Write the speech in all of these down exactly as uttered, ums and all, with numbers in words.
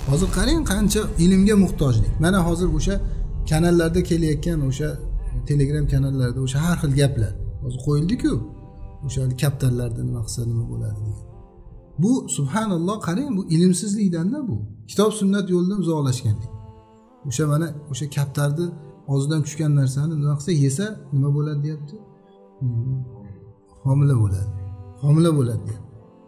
Hozir qarang qancha ilmga muhtojlik. Mana hozir o'sha kanallarda kelayotgan o'sha Telegram kanallarda o'sha har xil gaplar hozir qo'yildi-ku. O'sha kaptarlarda nima qilsa nima bo'ladi degan. Bu subhanalloh qarang, bu ilmsizlikdan-da bu. Kitob sunnat yo'lidan uzoqlashganlik. O'sha mana o'sha kaptarni og'zidan tushgan narsani nima qilsa yesa nima bo'ladi deyapti? Hmm. Homila bo'ladi. Homila bo'ladi deyapti.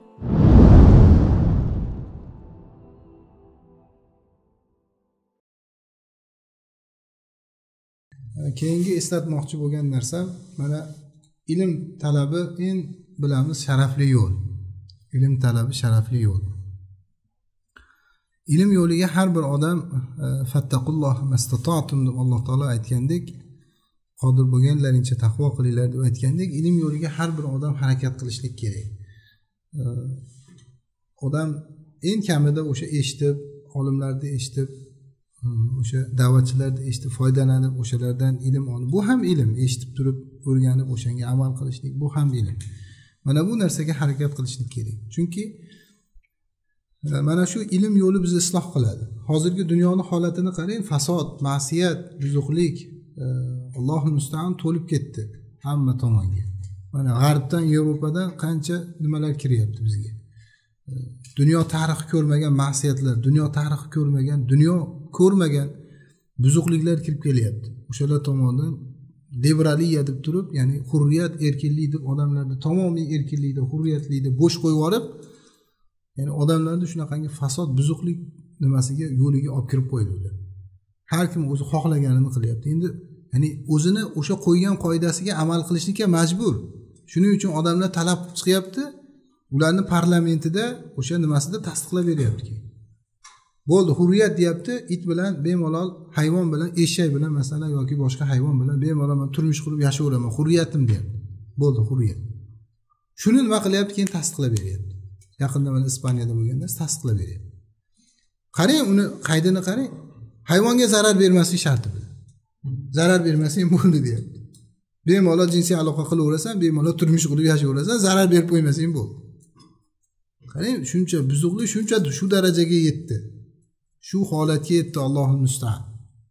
Keyingi eslatmoqchi bo'lgan narsam mana ilm talabi eng bilamiz sharafli yo'l. Ilm talabi sharafli yo'l. Ilm yo'liga har bir odam fattaqulloh mastata'tum deb Alloh taolo aytgandek, qodir bo'lganlaringcha taqvo qilinglar deb aytgandek, ilm yo'liga har bir odam harakat qilishlik kerak. Odam eng kamida o'sha eshitib, olimlarni eshitib, o'sha da'vatchilarni eshitib foydalanib, o'shalardan ilm olib, bu ham ilm, eshitib turib o'rganib o'shanga amal qilishlik, bu ham ilm. Mana bu narsaga harakat qilishlik kerak. Chunki mana shu ilm yo'li bizni isloh qiladi. Hozirgi dunyoning holatini qarang, fasod, ma'siyat, buzuqlik, Allohul musta'an to'lib ketdi hamma tomonga. Mana g'arbdan, Yevropadan qancha nimalar kiryapti bizga. Dunyo tarixi ko'rmagan ma'siyatlar, dunyo tarixi ko'rmagan, dunyo ko'rmagan buzuqliklar kirib kelyapti. O'shalar tomonidan liberaliya deb turib, ya'ni hurriyat, erkinlik deb odamlarni tamomiy erkinlikda, hurriyatlikda bo'sh qo'yib yuborib, ya'ni odamlarni shunaqangi fasod, buzuqlik nimasiga, yo'liga olib kirib qo'ydi ular. Har kim o'zi xohlaganini qilyapti. Endi ya'ni o'zini o'sha qo'ygan qoidasiga amal qilishga majbur. Shuning uchun odamlar talab chiqyapti. Ularni parlamentida o'sha nimasida tasdiqlab beryapti. Bo'ldi, hurriyat deyapti, it bilan bemalol, hayvon bilan, eshak bilan masalan yoki boshqa hayvon bilan bemalol men turmush qurib yashayveraman, hurriyatim deyapti. Bo'ldi, hurriyat. Shuni nima qilyapti, keyin tasdiqlab beryapti. Yaqinda mana Ispaniyada bo'lganda tasdiqlab beryapti. Qarang, uni qaydini qarang. Hayvonga zarar bermaslik sharti bilan. Zarar bermasang bo'ldi deyapti. Bemalol jinsiy aloqa qilaverasan, bemalol turmush qurib yashayverasan, zarar berib qo'ymasang bo'ldi. Qarang, shuncha buzuqlik, shuncha shu darajaga yetdi. Shu holatga yetdi Allohul musta'an.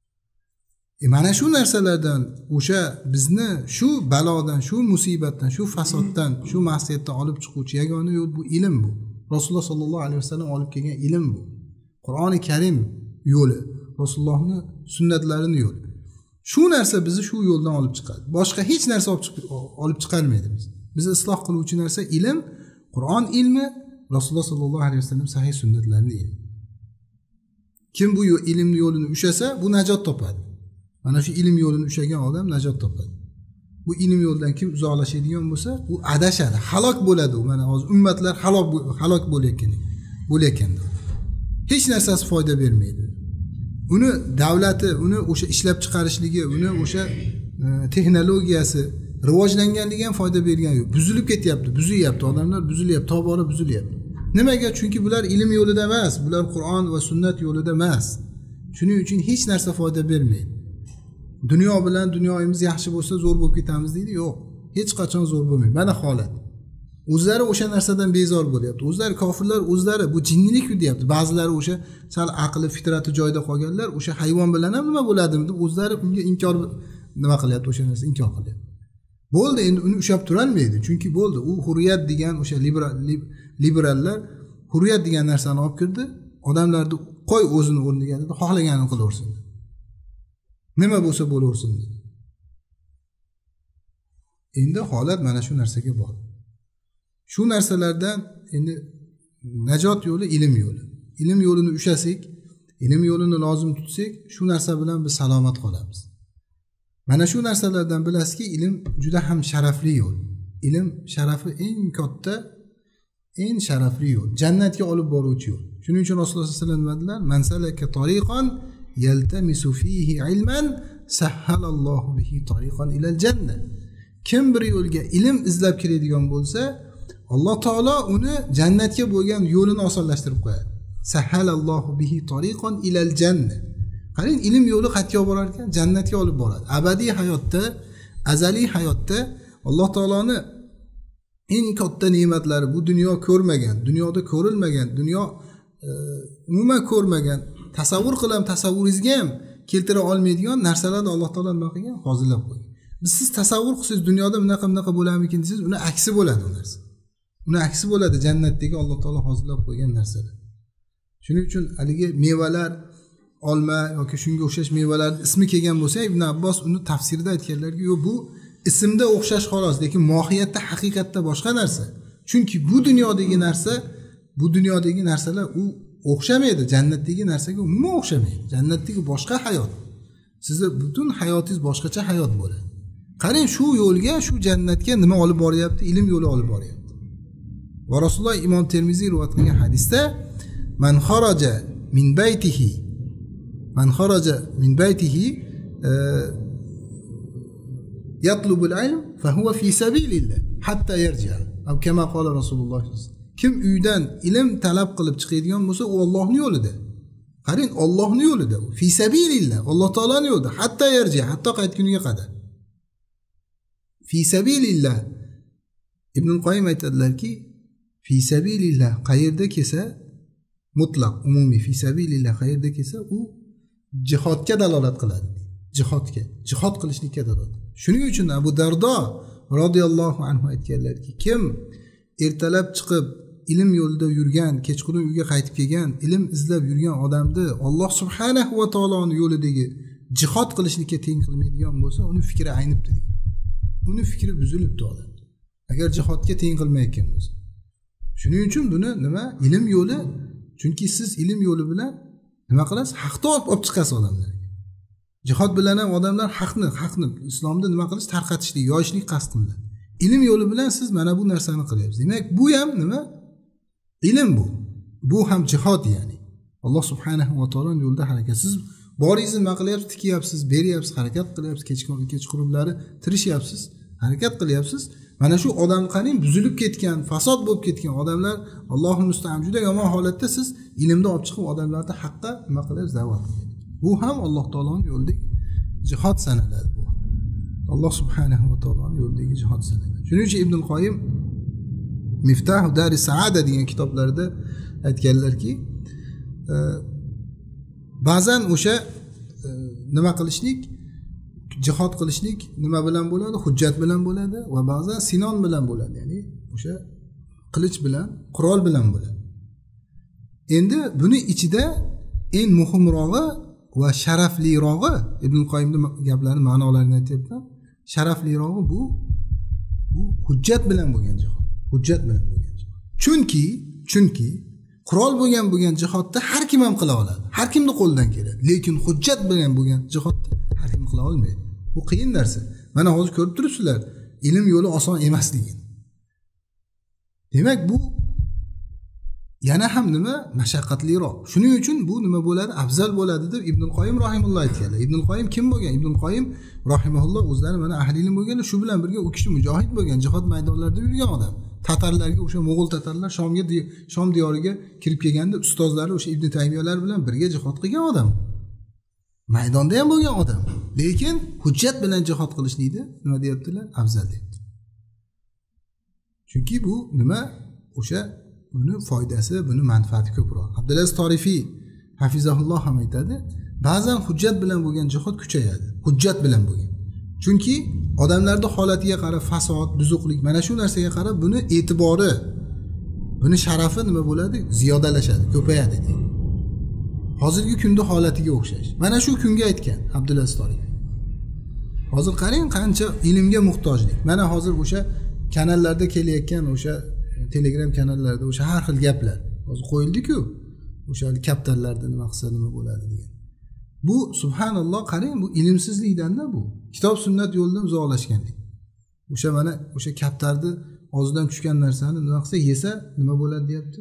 E mana shu narsalardan, o'sha bizni shu balodan, shu musibatdan, shu fasoddan, shu ma'siyatdan olib chiquvchi yagona yo'l bu ilm bu. Rasululloh sollallohu alayhi vasallam olib kelgan ilm bu. Qur'oni Karim yo'li, Rasulullohning sunnatlarining yo'li. Shu narsa bizni shu yo'ldan olib chiqadi. Boshqa hech narsa olib chiqib olib chiqarmaydi bizni. Bizni isloh qiluvchi narsa ilm, Qur'on ilmi, Rasululloh sollallohu alayhi vasallam sahih sunnatlarining ilmi. Kim bu ilm yo'lini ushasa, bu najot topadi. Mana shu ilm yo'lini ushagan odam najot topadi. Bu ilm yo'ldan kim uzoqlashadigan bo'lsa, u adashadi, halok bo'ladi. Mana hozir ummatlar halok halok bo'layotgan, bo'layotganda. Hech narsasi foyda bermaydi. Uni davlati, uni o'sha ishlab chiqarishligi, uni o'sha e, texnologiyasi rivojlanganligi ham foyda bergani yo'q. Buzilib ketyapti, buzilyapti, odamlar buzilyapti, tobora buzilyapti. Nimaga? Chunki bular ilm yo'lida emas, bular Qur'on va sunnat yo'lida emas. Shuning uchun hech narsa foyda bermaydi. Dunyo bilan dunyomiz yaxshi bo'lsa zo'r bo'lib ketamiz deydi. Yo'q, hech qachon zo'r bo'lmaydi. Mana holat. O'zlari o'sha narsadan bezor bo'lyapti. O'zlari kofirlar, o'zlari bu jinnilik deyapti. Ba'zilari o'sha sal aqli, fitrati joyida qolganlar, o'sha hayvon bilan ham nima bo'ladimi deb o'zlari unga inkor nima qilyapti, o'sha narsa inkor qilyapti. Bo'ldi, endi uni ushlab turolmaydi. Chunki bo'ldi, u hurriyat degan o'sha liberal liberallar hurriyat degan narsani olib kirdi. Odamlarni qo'y o'zini o'rniga dedi, xohlaganini qilaversin. Nima bo'lsa bo'laversin dedi. Endi holat mana shu narsaga bor. Shu narsalardan endi najot yo'li ilm yo'li. Ilm yo'lini ushasak, ilm yo'lini lozim tutsak, shu narsa bilan biz salomat qolamiz. Mana shu narsalardan bilasizki, ilm juda ham sharafli yo'l. Ilm sharafi eng katta, eng sharafli yo'l. Jannatga olib boruvchi yo'l. Shuning uchun Rasululloh sollallohu alayhi vasallam dedilar: "Man salaka tariqan yaltamisu fihi ilman, sahhalallohu bihi tariqan ilal jannah." Kim bir yo'lga ilm izlab kiradigan bo'lsa, Alloh taolo uni jannatga bo'lgan yo'lini osonlashtirib qo'yadi. Sahhalallohu bihi tariqan ilal jannah. Qarang, ilm yo'li qayerga borar ekan? Jannatga olib boradi. Abadiy hayotda, azaliy hayotda Alloh taoloning eng katta ne'matlari, bu dunyo ko'rmagan, dunyoda ko'rilmagan, dunyo umuman ko'rmagan, tasavvur qilam, tasavvuringizga ham keltira olmaydigan narsalarni Alloh taolo nima qilgan? Hozirlab qo'ygan. Biz siz tasavvur qilsangiz dunyoda bunaqa bunaqa bo'larmikin desangiz, uni aksi bo'ladi u narsa. Uni aksi bo'ladi jannatdagi Alloh taolo hozirlab qo'ygan narsalar. Shuning uchun haligi mevalar, olma yoki shunga o'xshash mevalar ismi kelgan bo'lsa, Ibn Abbos uni tafsirida aytganlarki, yo'q, bu ismda o'xshash xolos, lekin mohiyatda, haqiqatda boshqa narsa. Chunki bu dunyodagi narsa, bu dunyodagi narsalar u o'xshamaydi, jannatdagi narsaga umuman o'xshamaydi. Jannatdagi boshqa hayot. Sizni butun hayotingiz boshqacha hayot bo'ladi. Qarang, shu yo'lga, shu jannatga nima olib boryapti? Ilm yo'li olib boryapti. Va Rasululloh Imom Termiziy rivoyat qilgan hadisda man xaraja min baytihi man xaraja min baytihi yatlubu al-ilm fa huwa fi sabilillah hatta yarja. Aw kama qala Rasululloh. Kim uydan ilm talab qilib chiqadigan bo'lsa, u Allohning yo'lida. Qarang, Allohning yo'lida, u fi sabilillah, Alloh taolaning yo'lida, hatta yarja, hatto qaytguniga qadar. Fi sabilillah. Ibn Qoyim aytadilarki, fi sabilillah qayerda kelsa, mutlaq, umumiy fi sabilillah qayerda kelsa, u jihodga dalolat qiladi. Jihodga, jihod qilishlikka dalolat. Shuning uchun Abu Dardo radhiyallohu anhu aytganlarki, kim ertalab chiqib ilm yo'lida yurgan, kechqurun uyga qaytib kelgan, ilm izlab yurgan odamni Alloh subhanahu va taoloning yo'lidagi jihod qilishlikka teng qilmaydigan bo'lsa, uni fikri aynibdi. Uni fikri buzilibdi odam. Agar jihodga teng qilmayotgan bo'lsa. Shuning uchun buni nima? Ilm yo'li, chunki siz ilm yo'li bilan nima qilasiz? Haqni olib chiqasiz odamlarga. Jihod bilan ham odamlar haqni, haqni islomda nima qilish, tarqatishlik, yoyishlik qasd qiladi. Ilm yo'li bilan siz mana bu narsani qilyapsiz. Demak, bu ham nima? Ilm bu. Bu ham jihod, ya'ni. Alloh subhanahu va taoloning yo'lida harakat. Siz boringizni nima qilyapsiz? Tikyapsiz, beryapsiz, harakat qilyapsiz, kechqurun kechqurunlari tirishyapsiz, harakat qilyapsiz. Mana shu odam qaning buzilib ketgan, fasod bo'lib ketgan odamlar, Alloh musta'an juda yomon holatda siz ilmni olib chiqib odamlarni haqqa nima qilyapsiz? Da'vat qilyapsiz. Bu ham Alloh taoloning yo'lidagi jihod sanaladi bu. Alloh subhanahu va taoloning yo'lidagi jihod sanaladi. Shuning uchun Ibn Qoyim Miftahu Dari Saada degan kitoblarida aytganlarki, ba'zan o'sha nima qilishlik, jihod qilishlik nima bilan bo'ladi? Hujjat bilan bo'ladi va ba'zan sinon bilan bo'ladi, ya'ni o'sha qilich bilan, qurol bilan bo'ladi. Endi buni ichida eng muhimrog'i va sharaflirog'i, Ibn Qoyimning gaplarini, ma'nolarini aytyapman. Sharaflirog'i bu bu hujjat bilan bo'lgan jihod. Hujjat bilan bo'lgan jihod. Chunki, chunki qurol bo'lgan bo'lgan jihodda har kim ham qila oladi. Har kimning qo'lidan keladi. Lekin hujjat bilan bo'lgan jihodda har kim qila olmaydi. Bu qiyin narsa. Mana hozir ko'rib turibsizlar, ilm yo'li oson emasligini. Demak, bu yana ham nima? Mashaqqatliroq. Shuning uchun bu nima bo'ladi? Afzal bo'ladi deb Ibn Qoyim rahimulloh aytganlar. Ibn Qoyim kim bo'lgan? Ibn Qoyim rahimahulloh o'zlari mana ahli ilm bo'lganlar, shu bilan birga u kishi mujohid bo'lgan, jihod maydonlarida yurgan odam. Tatarlarga, o'sha Mo'g'ul tatarlar Shomga, Shom diyoriga kirib kelganda ustozlari o'sha Ibn Taymiyalar bilan birga jihod qilgan odam. Maydonda ham bo'lgan odam. Lekin hujjat bilan jihod qilishlikni nima deyaptilar? Afzal deyapti. Chunki bu nima? O'sha buni foydasi, buni manfaati ko'proq. Abdulaziz Torifiy hafizahulloh ham aytadi, ba'zan hujjat bilan bo'lgan jihod kuchayadi. Hujjat bilan bo'lgan. Chunki odamlarning holatiga qarab fasod, buzuqlik, mana shu narsaga qarab buni e'tibori, buni sharafi nima bo'ladi? Ziyodalashadi, ko'payadi deydi. Hozirgi kunda holatiga o'xshash. Mana shu kunga aytgan Abdulaziz Torifiy. Hozir qarang qancha ilmga muhtojlik. Mana hozir o'sha kanallarda kelayotgan o'sha Telegram kanallarida o'sha har xil gaplar hozir qo'yildi-ku. O'sha kaptarlarda nima qilsa nima bo'ladi degan. Bu subhanalloh, qarang, bu ilmsizlikdan-da bu. Kitob sunnat yo'lidan uzoqlashganlik. O'sha mana o'sha kaptarni og'zidan tushgan narsani nima qilsa yesa nima bo'ladi deyapti?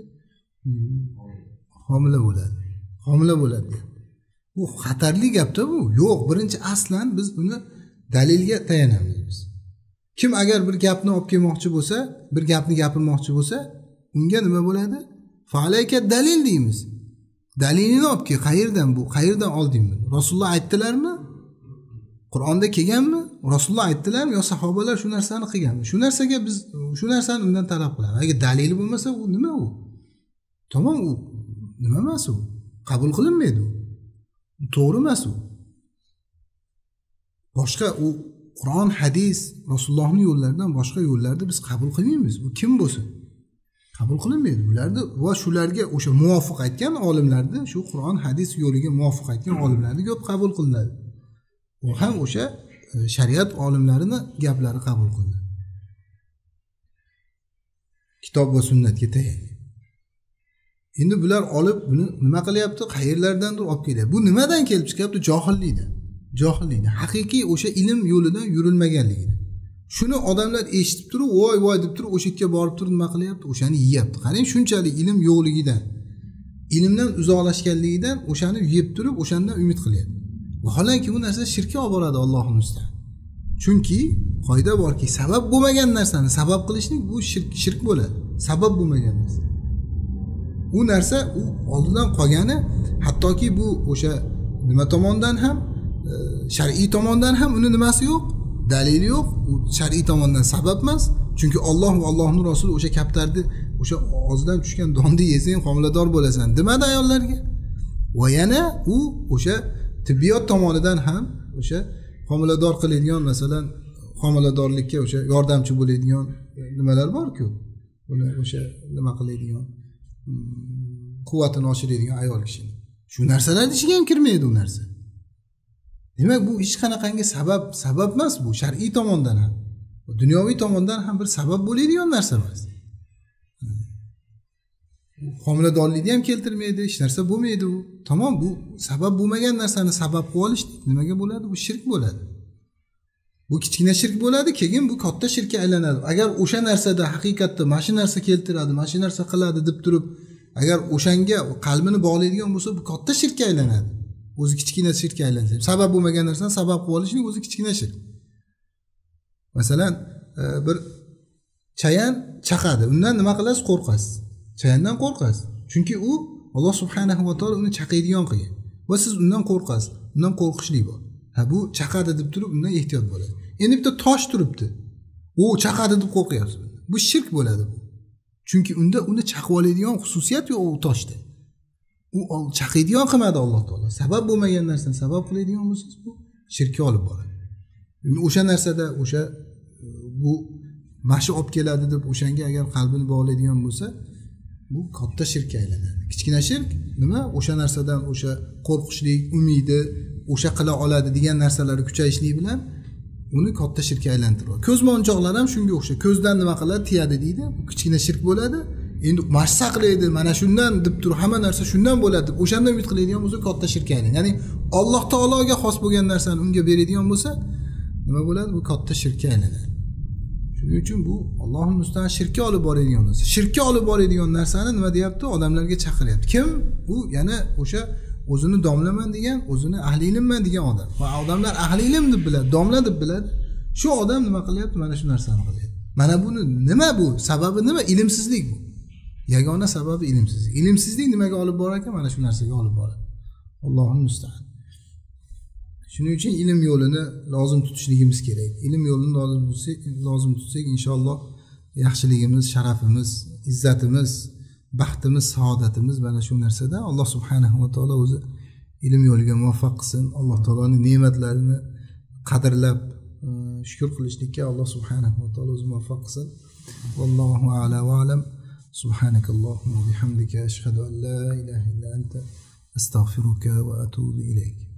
Homila bo'ladi. Homila bo'ladi deyapti. Bu xatarli gap-da bu. Yo'q, birinchi aslan biz uni dalilga tayanamiz. Kim agar bir gapni olib kelmoqchi bo'lsa, bir gapni gapirmoqchi bo'lsa, unga nima bo'ladi? Fa'alayka dalil deymiz. Dalilini olib kel, qayerdan bu? Qayerdan oldingmi? Rasululloh aytdilarmi? Qur'onda kelganmi? Rasululloh aytdilarmi yo sahobalar shu narsani qilganmi? Shu narsaga biz shu narsani undan talab qilamiz. Agar dalili bo'lmasa, u nima u? Tamom, u nima emas u? Qabul qilinmaydi u. To'g'ri emas u. Boshqa u Qur'on, hadis, Rasulullohning yo'llaridan boshqa yo'llarni biz qabul qilmaymiz. U kim bo'lsin? Qabul qilinmaydi. Ularni va shularga o'sha muvofiq aytgan olimlarni, shu Qur'on, hadis yo'liga muvofiq aytgan olimlarni ko'p qabul qilinadi. U ham o'sha shariat olimlarining gaplari qabul qilinadi. Kitob va sunnatga tayanib. Endi bular olib buni nima qilyapti? Qayerlardandir olib kelyapti. Bu nimadan kelib chiqyapti? Johillikdan. Johillikdan. Haqiqiy o'sha ilm yo'lidan yurilmaganligidan. Shuni odamlar eshitib turib, voy voy deb turib, o'sha yerga borib turib nima qilyapti? O'shani yeyapti. Qarang, shunchalik ilm yo'qligidan, ilmdan uzoqlashganligidan o'shani yeb turib, o'shandan umid qilyapti. Vaholanki bu narsa shirkka olib boradi, Allohning ustasi. Chunki qoida borki, sabab bo'lmagan narsani sabab qilishlik bu shirk shirk bo'ladi. Sabab bo'lmagan narsa. U narsa u oldidan qolgani, hattoki bu o'sha nima tomondan ham, shar'iy tomondan ham uni nimasi yo'q, dalili yo'q. U shar'iy tomondan sabab emas. Chunki Alloh va Allohning Rasuli o'sha kaptarni o'sha og'zidan tushgan donni yesang homilador bo'lasan demadi ayollarga. Va yana u o'sha tibbiyot tomonidan ham o'sha homilador qiladigan, masalan, homiladorlikka o'sha yordamchi bo'ladigan nimalar bor-ku. Buni o'sha nima qiladigan, quvvatini oshiradigan ayol kishini. Shu narsalar ichiga ham kirmaydi u narsa. Demak, bu hech qanaqangi sabab, sabab emas bu, shar'iy tomondan ham, dunyoviy tomondan ham bir sabab bo'ladigan narsa emas. Homiladorlikni ham keltirmaydi, hech narsa bo'lmaydi u. Tamom, bu sabab bo'lmagan narsani sabab qilib olishlik nimaga bo'ladi? Bu shirk bo'ladi. Bu kichkina shirk bo'ladi, keyin bu katta shirkka aylanadi. Agar o'sha narsada haqiqatda mana shu narsa keltiradi, mana shu narsa qiladi deb turib, agar o'shanga qalbini bog'laydigan bo'lsa, bu katta shirkka aylanadi. O'zi kichkina shirkka aylansa, sabab bo'lmagan narsani sabab qilib olishlik o'zi kichkina shirk. Masalan, bir chayan chaqadi, undan nima qilasiz? Qo'rqasiz. Chayandan qo'rqasiz. Chunki u Alloh subhanahu va taolo uni chaqaydigan qilgan. Va siz undan qo'rqasiz. Undan qo'rqishlik bor. Ha, bu chaqadi deb turib undan ehtiyot bo'ladi. Endi bitta tosh turibdi. U chaqadi deb qo'rqyapsiz. Bu shirk bo'ladi bu. Chunki unda uni chaqib oladigan xususiyat yo'q u toshda. U chaqaydigan qilmadi Alloh taolo. Sabab bo'lmagan narsani sabab qiladigan bo'lsangiz, bu shirkka olib boradi. O'sha narsada o'sha bu mashi olib keladi deb o'shanga agar qalbini bog'laydigan bo'lsa, bu katta shirkka aylanadi. Kichkina shirk nima? O'sha narsadan o'sha qo'rqishlik, umidi, o'sha qila oladi degan narsalari kuchayishlik bilan uni katta shirkka aylantiradi. Ko'zmonchoqlar ham shunga o'xshaydi. Ko'zdan nima qiladi? Tiyadi deydi. Bu kichkina shirk bo'ladi. Endi mashsa qilaydi, mana shundan deb turib hamma narsa shundan bo'ladi deb o'shandan umid qiladigan bo'lsa katta shirkka aylanadi. Ya'ni Alloh taologa xos bo'lgan narsani unga beradigan bo'lsa, nima bo'ladi? Bu katta shirkka aylanadi. Shuning uchun bu Allohning ustidan shirkka olib boradigan narsa. Shirkka olib boradigan narsani nima deyapti? Odamlarga chaqiryapti. Kim? U yana o'sha o'zini domlaman degan, o'zini ahli ilmman degan odam. Va odamlar ahli ilm deb biladi, domla deb biladi. Shu odam nima qilyapti? Mana shu narsani qilyapti. Mana buni nima bu? Sababi nima? Ilmsizlik bu. Yagona sababi ilmsizlik. Ilmsizlik nimaga olib borar ekan? Mana shu narsaga olib boradi. Allohning musta'an. Shuning uchun ilm yo'lini lozim tutishligimiz kerak. Ilm yo'lini lozim tutsak, lozim tutsak inshaalloh yaxshiligimiz, sharafimiz, izzatimiz, baxtimiz, saodatimiz mana shu narsada. Alloh subhanahu va taolo o'zi ilm yo'liga muvaffaq qilsin. Alloh taoloning ne'matlarini qadrlab shukr qilishlikka Alloh subhanahu va taolo o'zi muvaffaq qilsin. Vallohu a'la va alam. Subhanakallohumma va bihamdika ashhadu an la ilaha illa anta astaghfiruka va atubu ilayk.